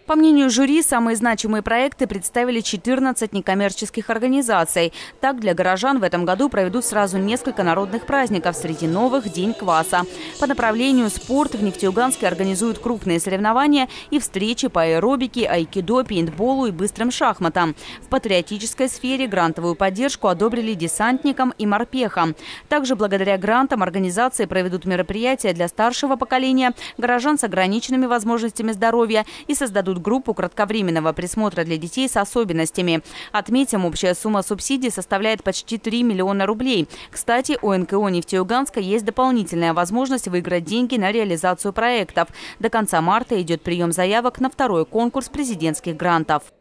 По мнению жюри, самые значимые проекты представили 14 некоммерческих организаций. Так, для горожан в этом году проведут сразу несколько народных праздников, среди новых – День кваса. По направлению спорт в Нефтеюганске организуют крупные соревнования и встречи по аэробике, айкидо, пейнтболу и быстрым шахматам. В патриотической сфере грантовую поддержку одобрили десантникам и морпехам. Также благодаря грантам организации проведут мероприятия для старшего поколения, горожан с ограниченными возможностями здоровья и создадут группу кратковременного присмотра для детей с особенностями. Отметим, общая сумма субсидий составляет почти 3 миллиона рублей. Кстати, у НКО Нефтеюганска есть дополнительная возможность выиграть деньги на реализацию проектов. До конца марта идет прием заявок на второй конкурс президентских грантов.